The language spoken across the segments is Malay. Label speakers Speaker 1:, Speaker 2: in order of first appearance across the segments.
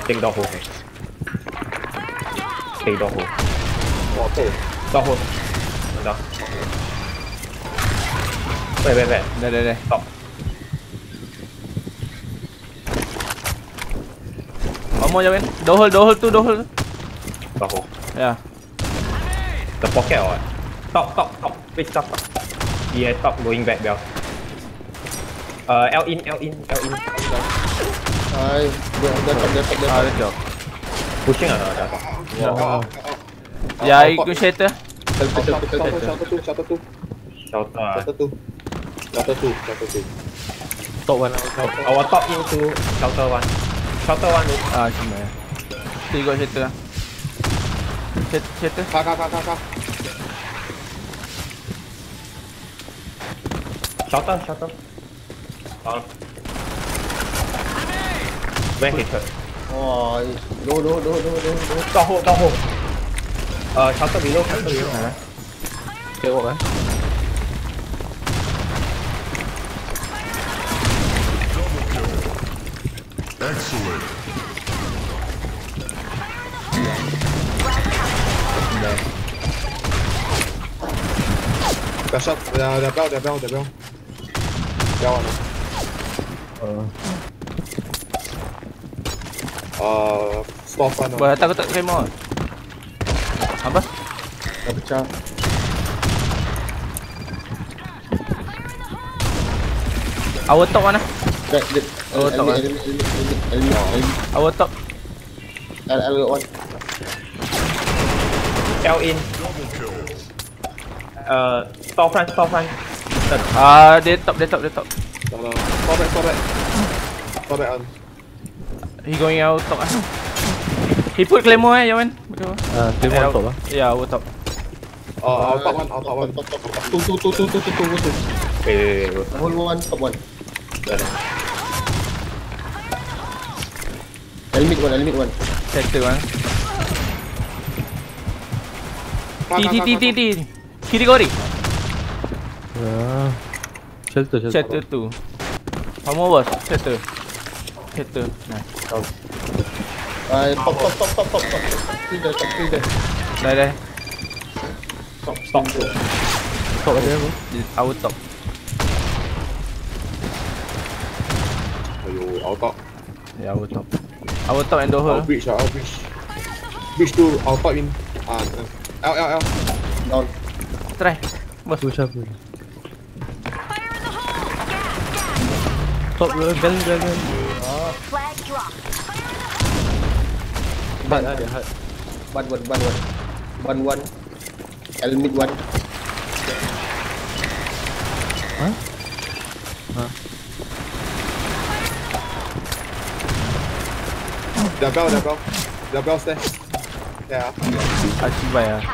Speaker 1: Take door hole. Take door hole.
Speaker 2: Auto.
Speaker 1: Door hole. Dah. Wait.
Speaker 3: Dah.
Speaker 1: Stop.
Speaker 3: One more Jamin. Door hole tu.
Speaker 1: Door hole.
Speaker 3: Yeah.
Speaker 1: The pocket or what? Stop. Wait, stop. Yeah, stop going back, Bell. L in.
Speaker 2: Hai, dia
Speaker 3: Let's go.
Speaker 1: Pushing or not?
Speaker 3: Yeah, you go shelter.
Speaker 1: Shelter.
Speaker 2: Shelter two.
Speaker 1: Top one. Our top into shelter one. Shelter one.
Speaker 3: Cuma. So you got shelter. Shelter.
Speaker 2: Ka.
Speaker 1: Shelter. Where hit her?
Speaker 2: Oh, no.
Speaker 1: Door hole. Shelter below.
Speaker 3: Tengok
Speaker 4: Excellent.
Speaker 2: Shot. Der Bell. Bell one. Storefront.
Speaker 3: Boleh tak claymore. Apa?
Speaker 2: Dah pecah.
Speaker 3: Our top mana?
Speaker 2: Oh,
Speaker 3: top lah.
Speaker 2: Element.
Speaker 3: Our top.
Speaker 2: L got one.
Speaker 1: L in. Storefront.
Speaker 3: Dia top.
Speaker 2: No. Fall back on.
Speaker 3: He going out top ah. He put claymore Jamin. Betul.
Speaker 5: Claymore top lah.
Speaker 3: Yeah, our top.
Speaker 2: Top one. Two.
Speaker 1: Wait.
Speaker 2: Whole one, top one. Element one.
Speaker 3: Shelter one. T. Kiri gori. Shelter tu. One more boss. Shelter. Nice.
Speaker 2: Top. Kill there.
Speaker 3: Dah.
Speaker 1: Stop.
Speaker 5: Top ada apa?
Speaker 3: Our top.
Speaker 2: Ayo, out top.
Speaker 3: Yeah, our top. Our top and door hole.
Speaker 2: Out bridge. Bridge to out top in. L. Down.
Speaker 3: Try. Bos.
Speaker 5: Tu siapa? Top bell.
Speaker 6: Flag drop.
Speaker 5: Ban ada hat.
Speaker 2: Ban one. Element one. The bell stairs. Yeah.
Speaker 3: Acibai ah.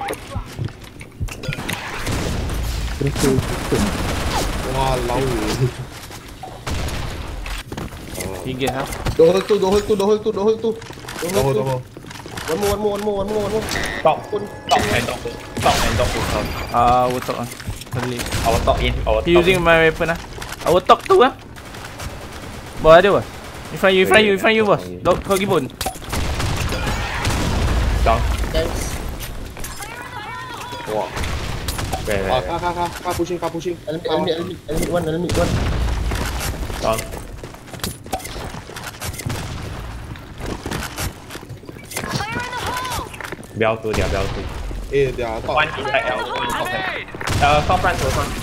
Speaker 2: Walau.
Speaker 3: Tiga ha.
Speaker 2: Door hole tu. One more.
Speaker 1: Stop and door hole.
Speaker 3: Our top ah. Kali.
Speaker 1: Our top in.
Speaker 3: He using my weapon ah. Our top tu ah. Bawah ada bos. In front you bos. Kau gibon.
Speaker 1: Down.
Speaker 2: Thanks.
Speaker 1: Wah. Wait.
Speaker 2: Car pushing. Element one.
Speaker 1: Down. Bell tu.
Speaker 2: They are top.
Speaker 1: One inside L. One top. Top front.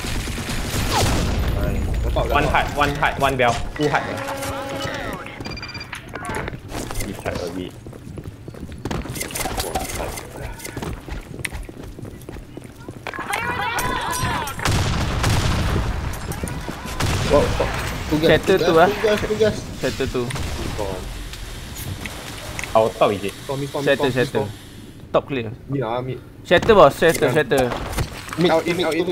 Speaker 1: One hut. One bell. Two hut. This side a bit.
Speaker 3: Shelter tu ah.
Speaker 2: Two gas.
Speaker 3: Shelter tu.
Speaker 1: Our top is it?
Speaker 3: Shelter. Top clear.
Speaker 2: Mid.
Speaker 3: Shelter bos. Shelter.
Speaker 2: Mid
Speaker 1: L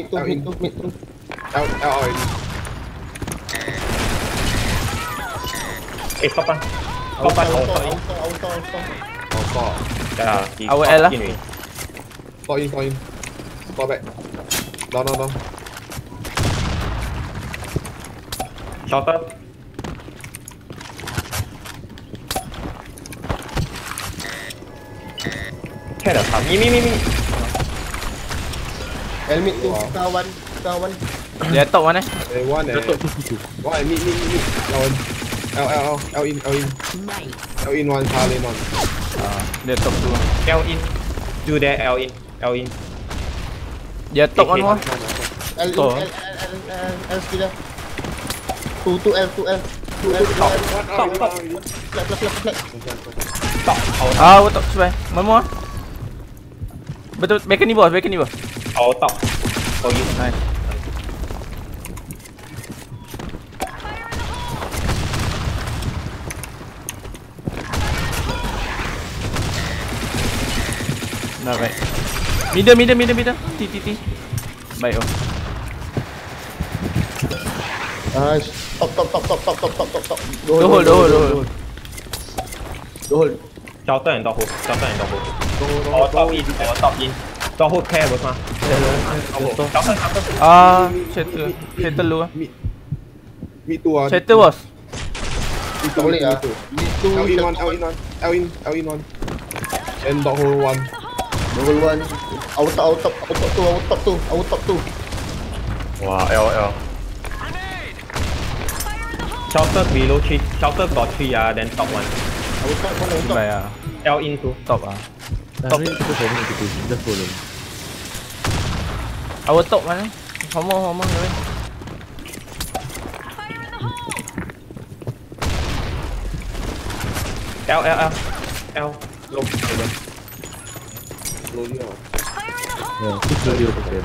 Speaker 1: stop front. Yeah.
Speaker 3: Our L lah.
Speaker 2: Fall in. Fall back. Down.
Speaker 1: Shelter. Cat up. Me.
Speaker 2: Helmet tu, kawan.
Speaker 3: Dia top mana?
Speaker 2: One mid. Lawan. L in. L in one, Harley one.
Speaker 3: Dia top tu.
Speaker 1: L in. Do there, L in.
Speaker 3: Dia top one more.
Speaker 2: L in,
Speaker 3: Oh.
Speaker 2: L sudah. 2L.
Speaker 1: Top.
Speaker 2: Flat.
Speaker 1: Top.
Speaker 3: Ah, top sebelah. One more. Betul, balcony bos.
Speaker 1: Our top. Oh, you.
Speaker 3: Nice. Nah, baik. Middle. T. Baik oh.
Speaker 2: Nice. Top.
Speaker 3: Dohol.
Speaker 1: Shelter and dog hole. Our top in. Dog hole care bos mah. Shelter.
Speaker 3: Ah, settle lu ah.
Speaker 2: Mid tu ah.
Speaker 3: Settle bos.
Speaker 2: Tak boleh ah. Mid tu L in one. And dog hole one. Our top tu.
Speaker 1: Wow, L. Shelter below 3. Shelter got 3 then top 1.
Speaker 2: Our top mana top?
Speaker 3: Baik ah.
Speaker 1: L in 2.
Speaker 3: Top ah.
Speaker 5: Tapi kita follow gitu. Just follow.
Speaker 3: Our top mana? Homo.
Speaker 1: L. Low.
Speaker 2: Slowly ah.
Speaker 5: Ya, tu slowly okay.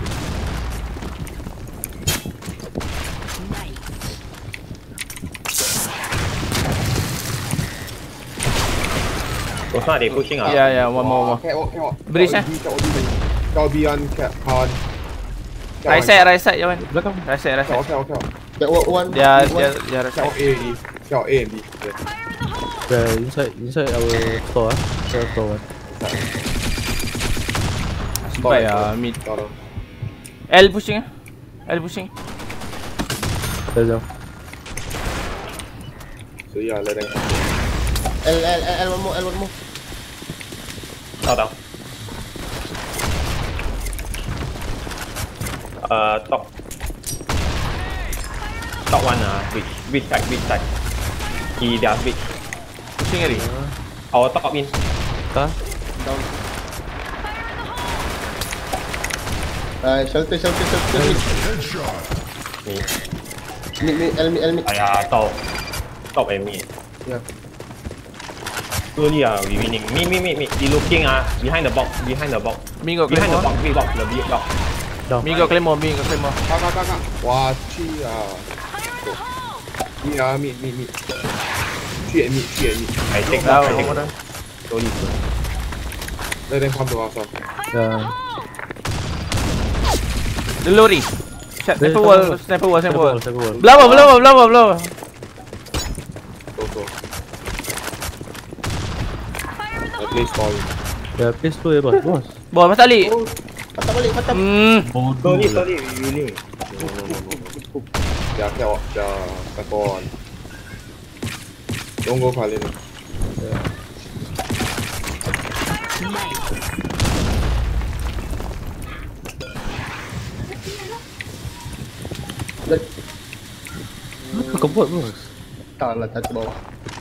Speaker 1: Bos mah they pushing ah.
Speaker 3: Ya, one more. Bridge eh?
Speaker 2: Kau bian kawan.
Speaker 3: Right side Jawan.
Speaker 5: Belakang.
Speaker 3: Right side.
Speaker 2: Okay. That one.
Speaker 3: Dia right
Speaker 2: Kau
Speaker 3: side.
Speaker 2: A and B.
Speaker 5: Yeah, inside our store. Store one.
Speaker 3: Baik ah, mid.
Speaker 2: Tahu.
Speaker 3: L pushing.
Speaker 5: Dah jauh.
Speaker 2: So yeah, let them. L one more.
Speaker 1: Down. Top 1 which side? He does which?
Speaker 3: Pushing lagi.
Speaker 1: Our top in.
Speaker 5: Kah?
Speaker 2: Down. Shelter. Mid.
Speaker 1: Ayah, top and mid.
Speaker 2: Yeah.
Speaker 1: Slowly we winning. Me. He looking behind the box.
Speaker 3: Mi got
Speaker 1: Behind the
Speaker 3: claymore.
Speaker 1: box, big box, the big box.
Speaker 3: Mi got claymore.
Speaker 2: Kak. Wah, ci ah. Mid. Three and mid.
Speaker 1: I take
Speaker 3: Dah,
Speaker 1: that.
Speaker 3: one more.
Speaker 1: Slowly.
Speaker 2: Let them come to us.
Speaker 5: Ya.
Speaker 3: The lorry. Sniper wall.
Speaker 5: Sniper wall.
Speaker 3: Blow.
Speaker 2: Go. Place for you.
Speaker 5: Ya, place tu ya bos.
Speaker 3: Bos masuk balik.
Speaker 2: Patah balik.
Speaker 1: Slowly, we winning.
Speaker 2: No. Dia takon. Don't go kali ni.
Speaker 5: Apa kau buat bos?
Speaker 2: Tak lah, tak bawah.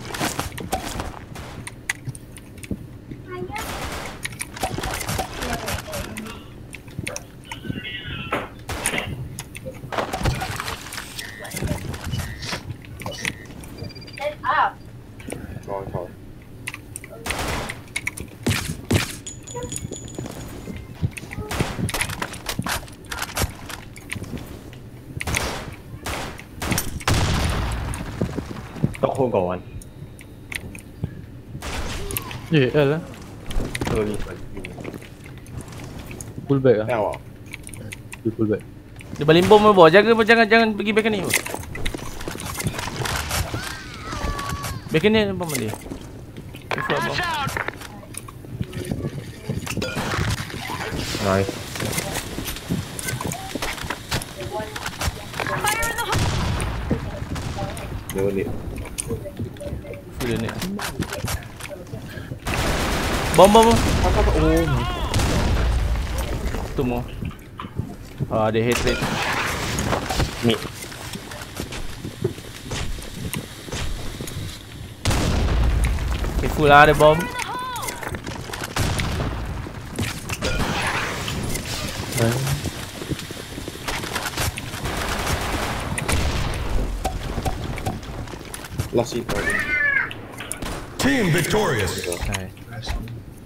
Speaker 2: Kawan.
Speaker 1: Top hole got 1.
Speaker 5: L lah.
Speaker 1: Slowly.
Speaker 5: Pull back ah.
Speaker 2: L ah.
Speaker 5: Dia pull back.
Speaker 3: Dia balik bom bos. Jangan pergi balcony bos. Balcony bom dia.
Speaker 1: Nice.
Speaker 2: Dia balik.
Speaker 3: Full unit. Bomb, bomb, bomb.
Speaker 2: Oh,
Speaker 3: Two more. Ah, they hate it.
Speaker 1: Mid.
Speaker 3: Careful lah, ada bomb.
Speaker 2: last hit.
Speaker 4: Team victorious.
Speaker 3: Nice.